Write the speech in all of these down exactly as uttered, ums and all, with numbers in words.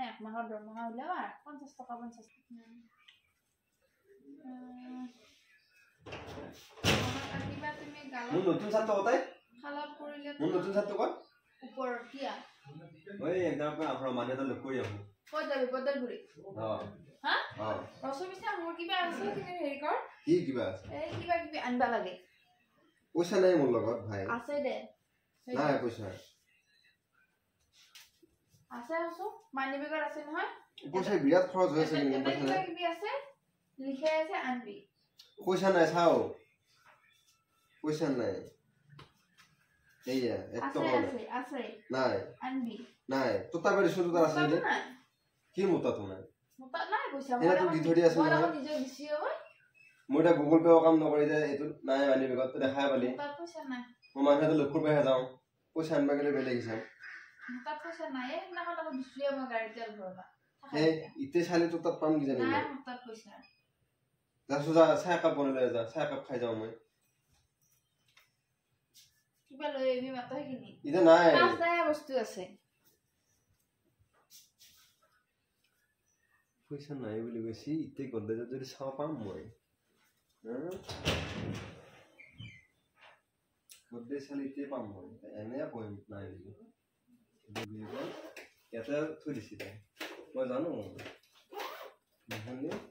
এক মাহৰ দৰমহা ওলাবা পঞ্চাশ টকা পঞ্চাশ টকা কিবা তুমি গালত মোৰ নতুন ছাত্ৰ কতাই খালত পৰিলে মোৰ নতুন ছাত্ৰ কত ওপৰত কিয়া ওই একদম আপোনাৰ মানুহ এটা লগ কৰি আহো কত যাবি বদলগুৰি অ হা অ ৰসবিছা মোৰ কিবা আছে তুমি হেৰি কৰ কি কিবা আছে এই কিবা কিবি আনবা লাগে পইচা নাই মোৰ লগত ভাই আছে দে নাই পইচা আছে আছো মানি বেগত আছে নহয় পইচা বিৰাট খৰচ হৈ আছে কিন্তু পইচা কিবা কিবি আছে লিখাই আছে আনবি পইচা নাই চাও পইচা নাই এইয়া এক টকা আছে আছে নাই আনবি নাই তোতা বাড়ি শুধু তার আছে নাই কি মোতা তো নাই মোতা নাই পইচা মই তো দি ধৰি আছে মই নিজে দিছি হয় মই এটা গুগল পে কাম নকৰি যে এটো নাই মানি বেগত দেখাই পালি মোতা পইচা নাই মই মানুহে লক্ষৰ পে যাও পইচা আনবা গলে বেলেগ হিচাপ মোতা পইচা নাই না কথা দিছিয়ে মই গাড়ী তেল ভৰবা হে ইতে চালি তো তাত পাম কি জানি নাই মোতা পইচা যা সুজা চাহ কাপ বনালে যা চাহ কাপ খাই যাও মই কিবা লৈ আমি মাত কিনি ইতে নাই পাঁচ টাকা বস্তু আছে পইচা নাই বুলি কৈছি ইতে গলে যদি চাও পাম মই গলে চালি ইতে পাম মই এনে পইম নাই বুলি এটা থৈ দিছি তাই মই জানো নহলে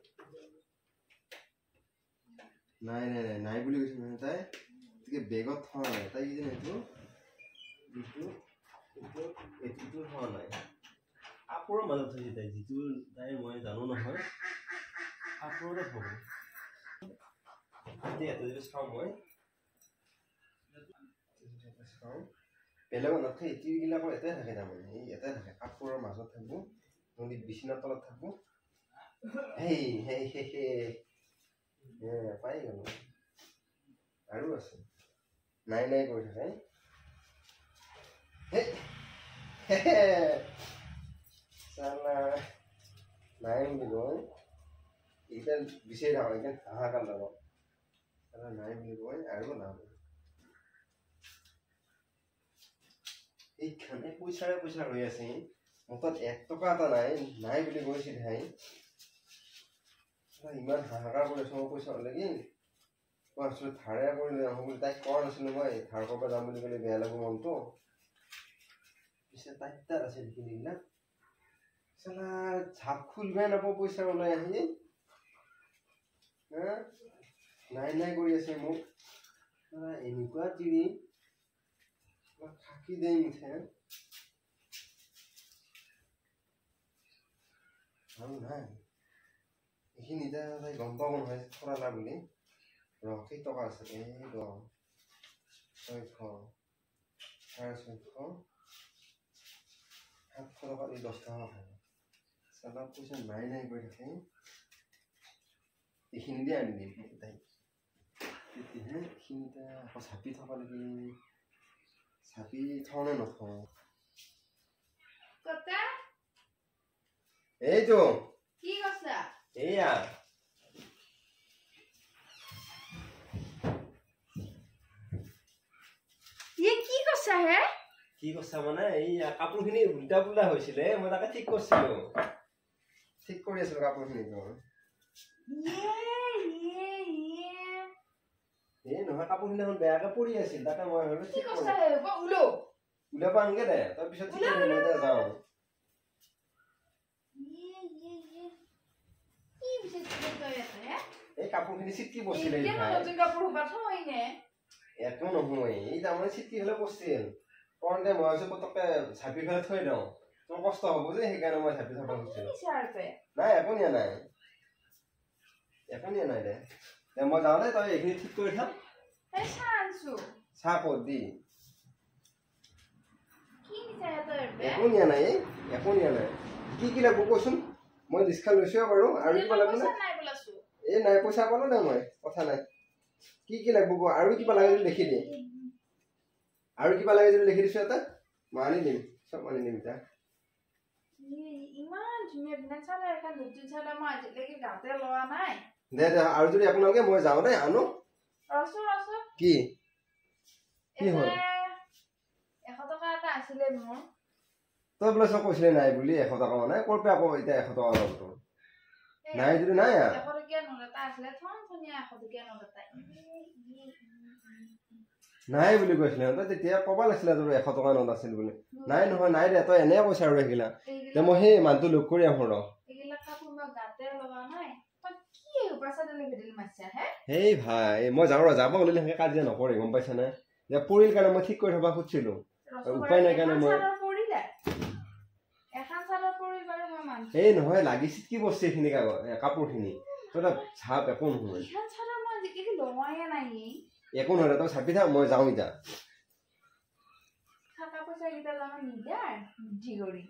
নাই নাই নাই নাই বুলি কৈছে নহয় তাই গতিকে বেগত থোৱা নাই তাই কি জানে এইটো এইটো এইটো এইটো থোৱা নাই কাপোৰৰ মাজত থৈছে তাই যিটো তাই মই জানো নহয় কাপোৰতে থব এতিয়া এটা যদি চাওঁ মই চাওঁ বেলেগত নাথাকে ইটিবিলাকৰ এটাই থাকে তাৰমানে এই এটাই থাকে কাপোৰৰ মাজত থাকব নহ'লে বিচনাৰ তলত থাকব হেই হেই হে হে এ পাই গ'লো আৰু আছে নাই নাই কৰি থাকে হে হে চালা নাই বুলি কয় এইটা বিচাৰি থাকোঁ এতিয়া হাহাকাৰ লগাওঁ চালা নাই বুলি কয় আৰু নাম এইখানে পইচাৰে পইচা ৰৈ আছে মোৰ তাত এক টকা এটা নাই নাই বুলি কৈছিল ভাই ইমান হাহাকাৰ কৰি আছো মই পইচা লাগি মই আচলতে ধাৰে কৰি লৈ আহোঁ বুলি তাইক কোৱা নাছিলোঁ মই ধাৰ কৰিব যাম বুলি ক'লে বেয়া লাগিব মনটো পিছে তাইক তাত আছে সেইখিনিবিলাক চালা ঝাপ খুলিবই নাপাওঁ পইচা ওলাই আহি নাই নাই কৰি আছে মোক এনেকুৱা তিৰি থাকি দেই মুঠে আৰু নাই এইখিনি এতিয়া তাই গম পাব নহয় থৰালা বুলি ৰ কেই টকা আছে এই দহ ছয়শ চাৰে ছয়শ সাতশ টকা এই দহ টকা খাব চালা পইচা নাই নাই কৰি থাকে এইখিনি দিয়ে আনি দিম তাই তেতিয়াহে এইখিনিতে আকৌ চাপি থব লাগে চাপি থওঁ নে নথওঁ এইটো কি কৈছা এয়া ये কি কৈছা হে কি কৈছা মানে এই কাপোৰখিনি উল্টা পুল্টা হৈছিলে মই তাকে ঠিক কৰিছিলো ঠিক কৰি আছিলো কাপোৰখিনি ইয়ে ইয়ে ইয়ে এই নহয় কাপোৰখিনি এখন বেয়াকে পৰি আছিল তাকে মই ভাবিলো কি কৈছা হে উলো উলাব আনগে দে তাৰপিছত ঠিক কৰি মই যাওঁ ইয়ে ইয়ে ইয়ে কি বিশেষ কৰি আছে হে এই কাপোৰখিনি চিটকি বসিলে এই নতুন কাপোৰ হুবা থৈ নে এটো নহয় এই তাৰমানে চিটকি হলে বসছিল কোনতে মই আছে পতকে ছাপি ফেলে থৈ দাও তোৰ কষ্ট হ'ব যে সেইকাৰণে মই ছাপি থব খুজিছিলো নাই একো নিয়া নাই একো নিয়া নাই দে দে মই যাওঁ দে তই এইখিনি ঠিক কৰি থা এই চানছো চা ক'ত দি কি নিচা তই একো নিয়া নাই একো নিয়া নাই কি কি লাগব কচোন মই লিষ্টখন লৈছো বাৰু আৰু কিবা লাগব না নাই বলাছো এই নাই পইচা পালো না মই কথা নাই কি কি লাগব আৰু কিবা লাগে যদি লিখি দে আৰু কিবা লাগে যদি লিখি দিছো এটা মানি দিম সব মানি দিম তা ইমান ধুনীয়া ধুনীয়া চালে এখন নতুন চালে মই আজিলৈকে গাতে লোৱা নাই দে দে আৰু যদি আপোনালোকে মই যাওঁ দে আনো ৰসু ৰসু কি কি হ'ল এশ টকা এটা আছিলে মোৰ তই বোলে চব কৈছিলি নাই বুলি এশ টকা মানে ক'ৰ পৰা আকৌ এতিয়া এশ টকা ল'ব তোৰ নাই যদি নাই এশ টকীয়া নোট এটা আছিলে থন থনীয়া এশ টকীয়া নোট এটা নাই বুলি কৈছিলে তই তেতিয়া ক'ব লাগিছিলে তোৰ এশ টকা নোট আছিল বুলি নাই নহয় নাই দে তই এনে কৈছা আৰু সেইগিলা তে মই সেই মানুহটো লগ কৰি আহোঁ ৰ এইগিলা কাপোৰ মই গাতে লগা নাই তই কি উপাচা দিলে ভেটেলি মাছছা হে হেই ভাই মই যাওঁ ৰ যাব ওলালে সেনেকৈ কাজিয়া নকৰে গম পাইছা নে যে পৰিল কাৰণে মই ঠিক কৰি থবা খুজিছিলোঁ উপায় নাই কাৰণে মই এই নহয় লাগিছিল কি বস্তু এইখিনি কাপোৰখিনি তই চাপ একো নহয় একো নহয় তই চাপি থাক মই যাওঁ এতিয়া থাকা পইচা কেইটা জানো নিদাৰ বুদ্ধি কৰি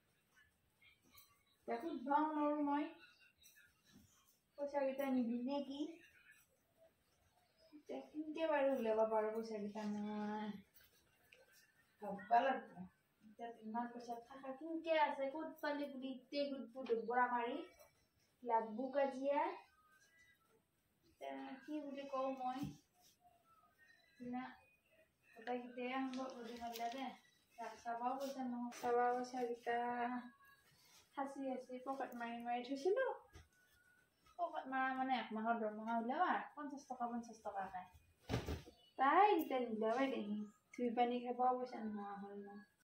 দেখো ধং নৰো মই পইচা কেইটা নিদি নে কি কেনেকে বাৰু উলিয়াব পাৰো পইচা কেইটা মই ভাববা লাগব এতিয়া ইমান পইচা থাকা কেনেকে আছে ক'ত পালি বুলি ইতে গুটবু ডুবৰা মাৰি লাগবু কাজিয়া কি বুলি কওঁ মই না গোটাই কেইটাই সম্ভৱ বুদ্ধি মাৰিলা দে চাবাও পইচা নহয় চাবা পইচা কেইটা সাঁচি সাঁচি পকেট মাৰি মাৰি থৈছিলোঁ পকেট মাৰা মানে এক মাহৰ দৰমহা ওলাবা পঞ্চাছ টকা পঞ্চাছ টকা খায় তাই কেইটা নিলাবাই দেখি ধুই পানী খাবাও পইচা নোহোৱা হ'ল মই